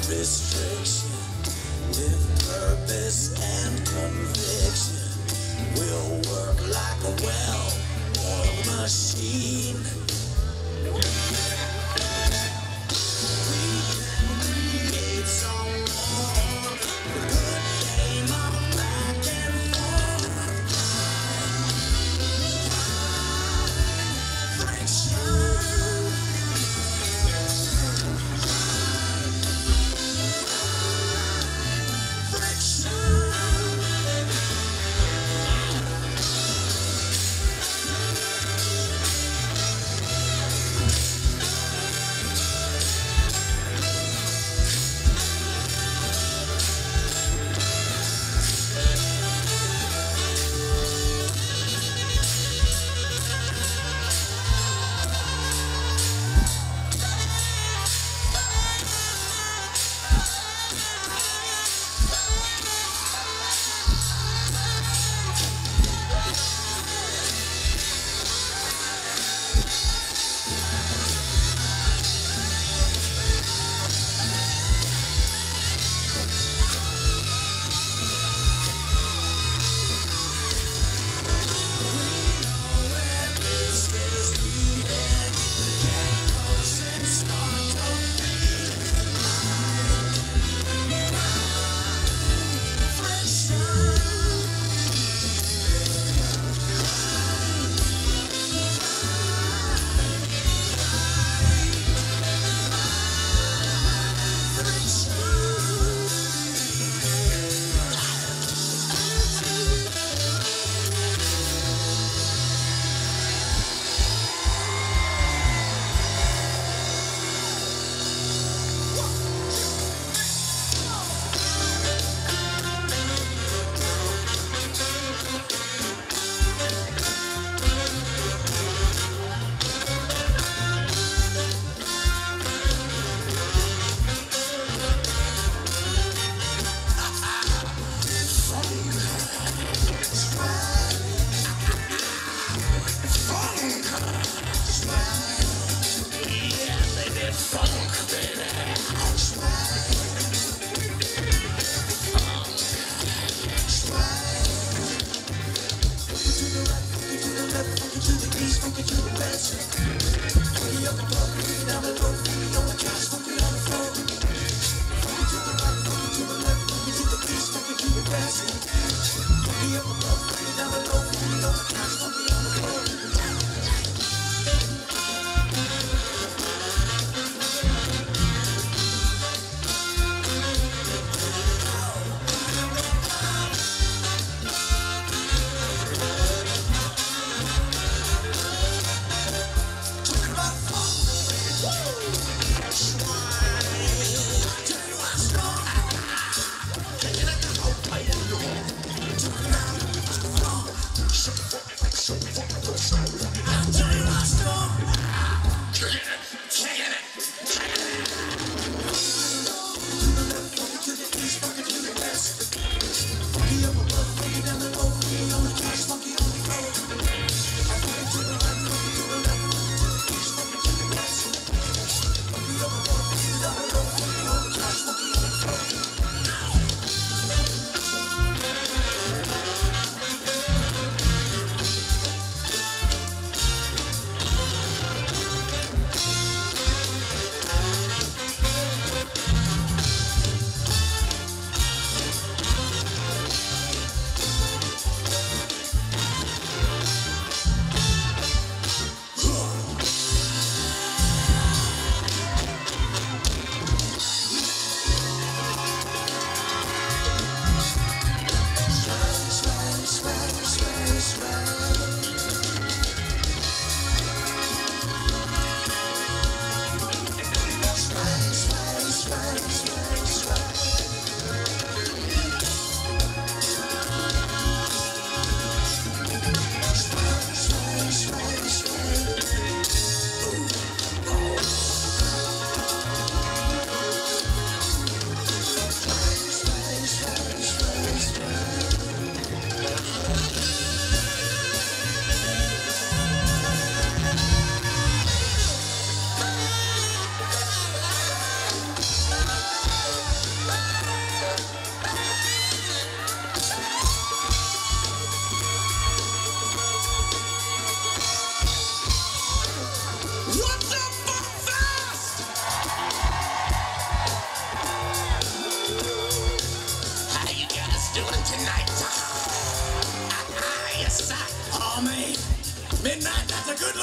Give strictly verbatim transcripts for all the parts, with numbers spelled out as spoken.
restriction with purpose and conviction. We'll work like a well-oiled machine. We can create some more. The good game of back and forth. Friction.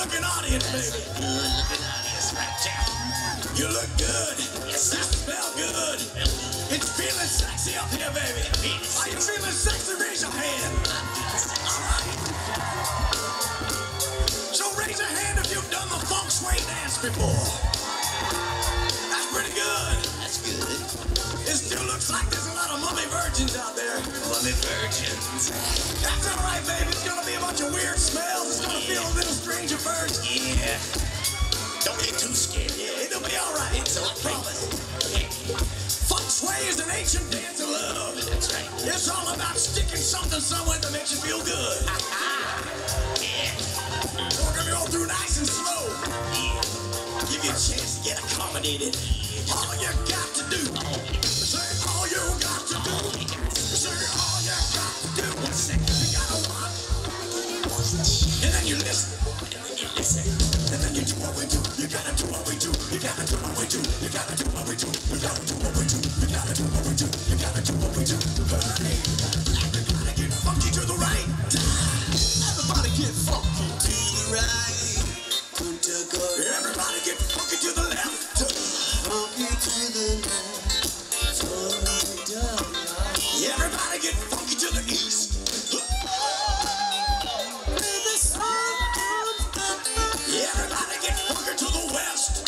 good-looking audience, baby. Good-looking audience right there. You look good. Yes, You sir. smell good. It's feeling sexy up here, baby. Are you feeling sexy? Raise your hand. All right. So raise your hand if you've done the funk sway dance before. That's pretty good. That's good. It still looks like there's a lot of mummy virgins out there. Mummy virgins. That's all right, baby. It's gonna be a bunch of weird smells. It's gonna feel a little strange at first. Yeah. Don't get too scared. Yeah, it'll be all right. It's I okay. promise. Okay. Funk sway is an ancient dance of love. That's right. It's all about sticking something somewhere that makes you feel good. Yeah. So we're gonna go through nice and slow. Yeah. Give you a chance to get accommodated. All you got to do. Say all you got to do. Say all you got to do. One second. You gotta want. And then you listen. You listen. And then you do what we do. You gotta do what we do. You gotta do what we do. You gotta do what we do. You gotta do what we do. You gotta do what we do. You gotta do what we do. Hey, everybody get funky to the right. Everybody get funky to the right. Punta Gorda. Everybody get funky to the left. Funky to the left. Everybody get funky to the east. Everybody get funky to the west.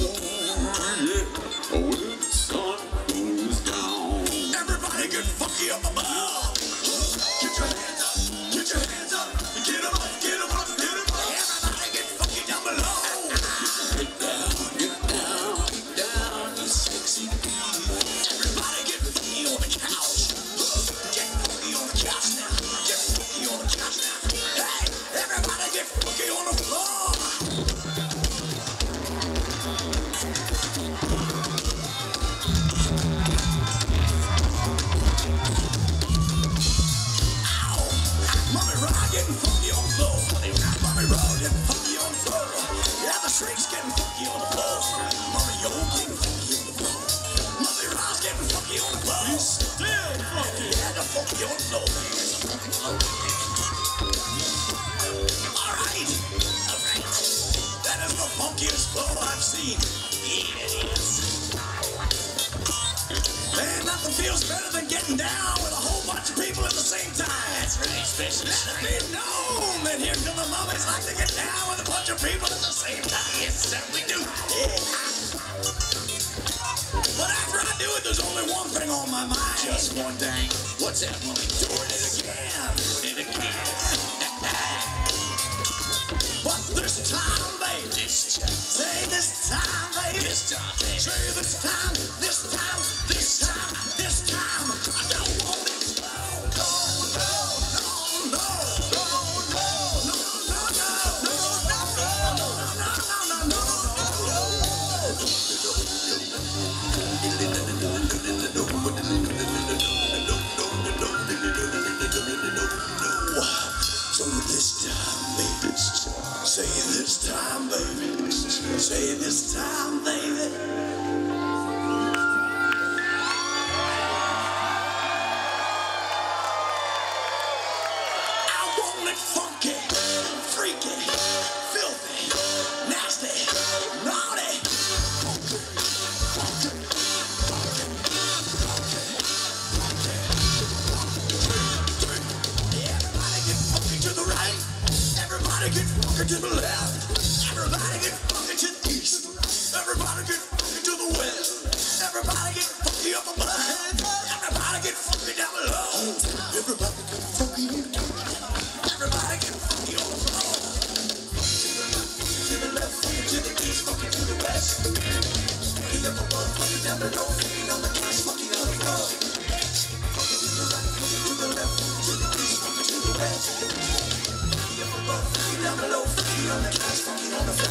Everybody get funky up above. Get your hands up. Get your hands up. Get 'em up. Get 'em up. Get 'em up. Everybody get funky down below. Get down. Get down. Get down. You sexy people. Everybody get funky on the couch. Get funky on the couch now. Get funky on the couch now. Hey, everybody get funky on the floor. Getting funky on the floor. Mommy Roll getting funky on the floor. Yeah, the shrink's getting funky on the floor. Mommy Yo getting funky on the floor. Mommy Roll's getting funky on the floor. He's still funky. Yeah, the funky on the floor. All right. All right. That is the funkiest floor I've seen. Yeah, it is. Man, nothing feels better than getting down with a whole bunch of people at the same time. That's right, especially. Let it be known that Here Come the Mummies like to get down with a bunch of people at the same time. Yes, sir, we do. Yeah. But after I do it, there's only one thing on my mind. Just one thing. What's that, mummy? Doing it again. Doing it again. But this time, baby. This time. Say this time, baby. This time, baby. Say this time, this time, this time, this time. I don't want it slow. No, no, no, no, no, no, no, no, no, no, no, no, no, So this time, baby. Say this time, baby. Say this time, baby. I want it funky, freaky, filthy, nasty, naughty. Funky, funky, funky, funky, funky. Everybody get funky to the right. Everybody get funky to the left. Everybody get funky to the east. Everybody get funky to the west. Everybody get funky up above. Everybody get funky down below. Everybody get funky. Everybody get funky on the floor. To the left, funky to the east, funky to the west. Funky up above, funky down below, funky on the glass, funky on the floor. Funky to the right, funky to the left, funky to the east, funky to the west. Funky up above, funky down below, funky on the glass, funky on the floor.